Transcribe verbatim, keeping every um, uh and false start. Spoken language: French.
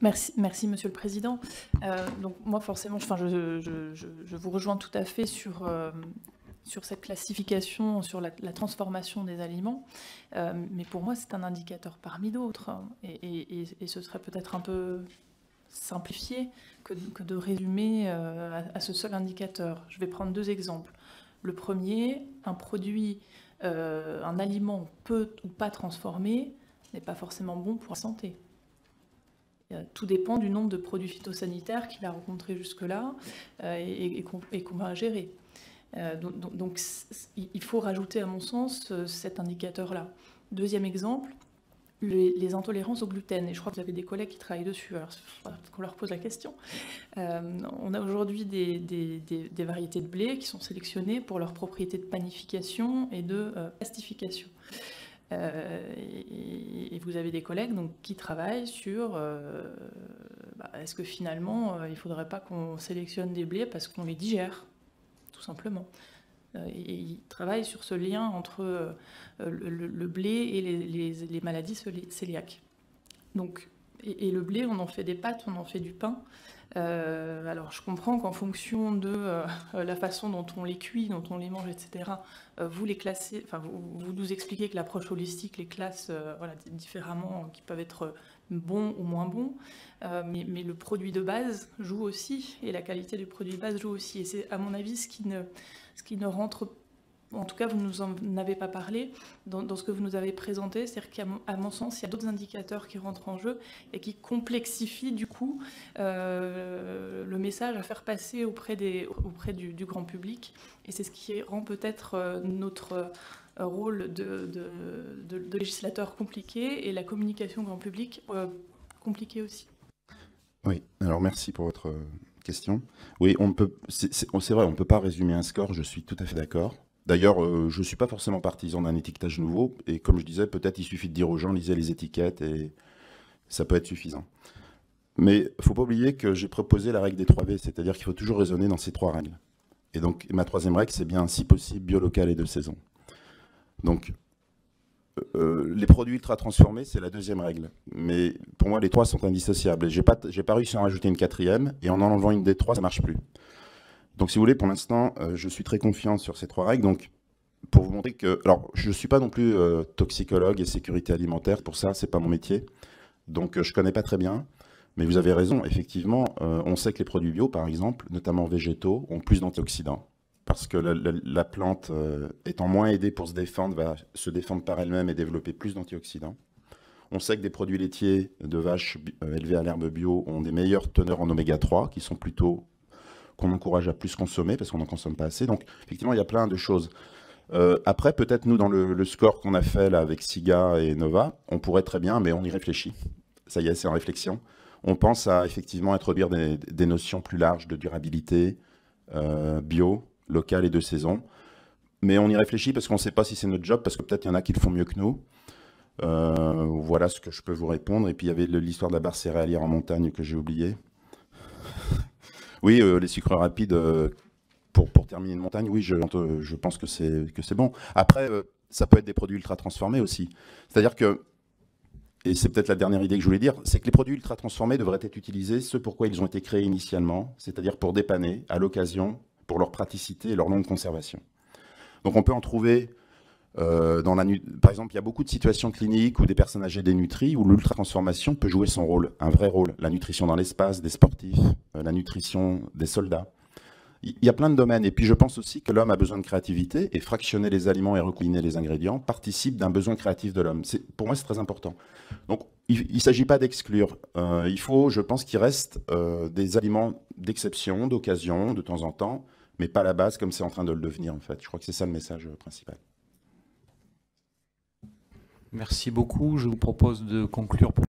Merci, merci Monsieur le Président. Euh, donc moi forcément, enfin, je, je, je, je vous rejoins tout à fait sur, euh, sur cette classification, sur la, la transformation des aliments, euh, mais pour moi c'est un indicateur parmi d'autres, hein, et, et, et ce serait peut-être un peu simplifié que, que de résumer euh, à, à ce seul indicateur. Je vais prendre deux exemples. Le premier, un produit, euh, un aliment peu ou pas transformé n'est pas forcément bon pour la santé. Tout dépend du nombre de produits phytosanitaires qu'il a rencontrés jusque-là euh, et, et qu'on qu'on va gérer. Euh, donc, donc il faut rajouter, à mon sens, cet indicateur-là. Deuxième exemple, les, les intolérances au gluten. Et je crois que vous avez des collègues qui travaillent dessus, alors qu'on leur pose la question. Euh, on a aujourd'hui des, des, des, des variétés de blé qui sont sélectionnées pour leurs propriétés de panification et de euh, plastification. Euh, et, et vous avez des collègues donc, qui travaillent sur euh, bah, est-ce que finalement euh, il ne faudrait pas qu'on sélectionne des blés parce qu'on les digère, tout simplement. Euh, et, et ils travaillent sur ce lien entre euh, le, le, le blé et les, les, les maladies cœliaques. Donc, et, et le blé, on en fait des pâtes, on en fait du pain. Euh, alors je comprends qu'en fonction de euh, la façon dont on les cuit, dont on les mange, et cetera, euh, vous les classez, enfin vous, vous nous expliquez que l'approche holistique les classe euh, voilà, différemment, qui peuvent être bons ou moins bons, euh, mais, mais le produit de base joue aussi, et la qualité du produit de base joue aussi, et c'est à mon avis ce qui ne, ce qui ne rentre pas. En tout cas, vous ne nous en avez pas parlé dans, dans ce que vous nous avez présenté, c'est-à-dire qu'à mon, à mon sens, il y a d'autres indicateurs qui rentrent en jeu et qui complexifient du coup euh, le message à faire passer auprès, des, auprès du, du grand public. Et c'est ce qui rend peut-être euh, notre euh, rôle de, de, de, de législateur compliqué et la communication grand public euh, compliquée aussi. Oui, alors merci pour votre question. Oui, on peut, c'est vrai, on ne peut pas résumer un score, je suis tout à fait d'accord. D'ailleurs, euh, je ne suis pas forcément partisan d'un étiquetage nouveau, et comme je disais, peut-être il suffit de dire aux gens, lisez les étiquettes, et ça peut être suffisant. Mais il ne faut pas oublier que j'ai proposé la règle des trois V, c'est-à-dire qu'il faut toujours raisonner dans ces trois règles. Et donc, ma troisième règle, c'est bien, si possible, bio, local et de saison. Donc, euh, les produits ultra transformés, c'est la deuxième règle. Mais pour moi, les trois sont indissociables. Je n'ai pas, j'ai pas réussi à en rajouter une quatrième, et en en enlevant une des trois, ça ne marche plus. Donc, si vous voulez, pour l'instant, euh, je suis très confiant sur ces trois règles. Donc, pour vous montrer que... Alors, je ne suis pas non plus euh, toxicologue et sécurité alimentaire. Pour ça, ce n'est pas mon métier. Donc, euh, je ne connais pas très bien. Mais vous avez raison. Effectivement, euh, on sait que les produits bio, par exemple, notamment végétaux, ont plus d'antioxydants. Parce que la, la, la plante, euh, étant moins aidée pour se défendre, va se défendre par elle-même et développer plus d'antioxydants. On sait que des produits laitiers de vaches euh, élevées à l'herbe bio ont des meilleures teneurs en oméga trois, qui sont plutôt... qu'on encourage à plus consommer parce qu'on n'en consomme pas assez. Donc, effectivement, il y a plein de choses. Euh, après, peut-être, nous, dans le, le score qu'on a fait là, avec SIGA et Nova, on pourrait très bien, mais on y réfléchit. Ça y est, c'est en réflexion. On pense à, effectivement, introduire des, des notions plus larges de durabilité, euh, bio, local et de saison. Mais on y réfléchit parce qu'on ne sait pas si c'est notre job, parce que peut-être il y en a qui le font mieux que nous. Euh, voilà ce que je peux vous répondre. Et puis, il y avait l'histoire de la barre céréalière en montagne que j'ai oublié. Oui, euh, les sucres rapides, euh, pour, pour terminer une montagne, oui, je, je pense que c'est bon. Après, euh, ça peut être des produits ultra transformés aussi. C'est-à-dire que, et c'est peut-être la dernière idée que je voulais dire, c'est que les produits ultra transformés devraient être utilisés ce pourquoi ils ont été créés initialement, c'est-à-dire pour dépanner, à l'occasion, pour leur praticité et leur longue conservation. Donc on peut en trouver... Euh, dans la, par exemple, il y a beaucoup de situations cliniques où des personnes âgées dénutries, où l'ultra-transformation peut jouer son rôle, un vrai rôle. La nutrition dans l'espace, des sportifs, euh, la nutrition des soldats. Il y a plein de domaines. Et puis je pense aussi que l'homme a besoin de créativité, et fractionner les aliments et recombiner les ingrédients participe d'un besoin créatif de l'homme. Pour moi, c'est très important. Donc, il ne s'agit pas d'exclure. Euh, il faut, je pense, qu'il reste euh, des aliments d'exception, d'occasion, de temps en temps, mais pas la base comme c'est en train de le devenir, en fait. Je crois que c'est ça le message principal. Merci beaucoup. Je vous propose de conclure pour